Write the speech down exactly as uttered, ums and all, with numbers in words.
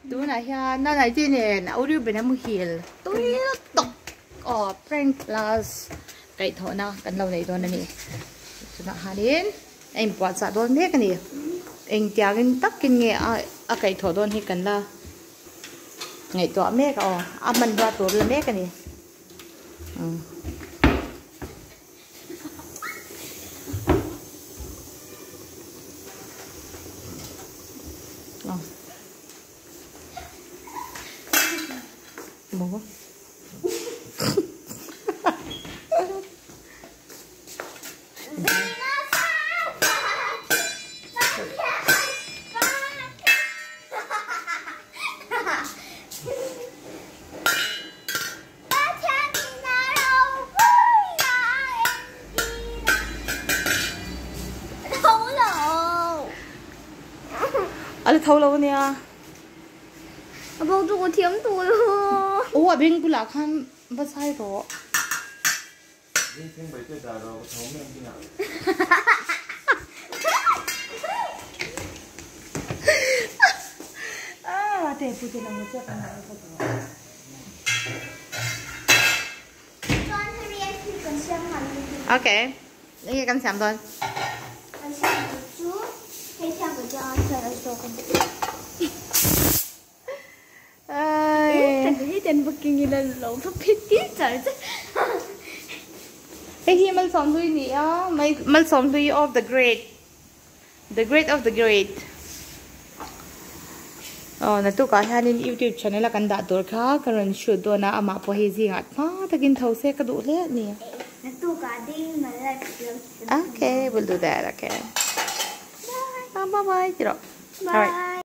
Tú này ha, nó này trên này, nó đi bên nam hill, tôi tóc, oh, prank plus cái thọ na, cái lâu này thôi này, chúng ta hà đến, em bỏ sát đòn thế cái này, em chả cái tắc cái nghe à, à cái thọ đòn thì cần là ngày tọa mẹ cái, à mình qua tọa là mẹ cái này, ừ. Mua ở thâu lâu nè. bao nhiêu tiếng tuổi luôn. Ủa bên cũng là khăn bắt sai rồi. Đi xem bảy tuổi già rồi thấu men như nào. À, để phụ chị làm một chút cái này thôi. Ok, đây cầm chạm thôi. Cầm chạm một chút, thế theo của cho chờ đợi tôi con. Ai, thấy trên bất kỳ như là lộn thấp hết tiếc trời chứ. cái gì mà sống đuôi nè, mà mà sống đuôi of the great, the great of the great. Oh, na tu ka hanin YouTube channel kan da tur kha karan shoot do na ama po hi zi ngat ma takin thau se ka du le ni. Na tu ka ding ma la. Okay, we'll do that. Okay. Bye bye. Bye bye. Bye.